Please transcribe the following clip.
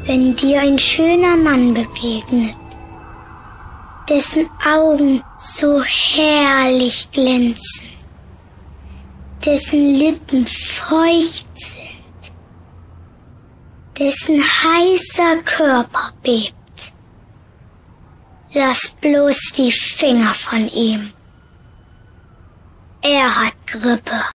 Wenn dir ein schöner Mann begegnet, dessen Augen so herrlich glänzen, dessen Lippen feucht sind, dessen heißer Körper bebt, lass bloß die Finger von ihm. Er hat Grippe.